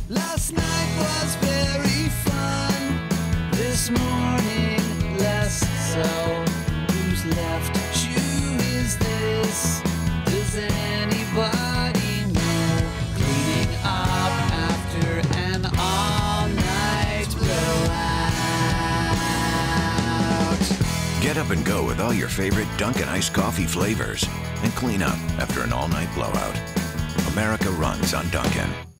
Last night was very fun. This morning, less so. Who's left? Who is this? Does anybody know? Cleaning up after an all-night blowout. Get up and go with all your favorite Dunkin' iced coffee flavors and clean up after an all-night blowout. America runs on Dunkin'.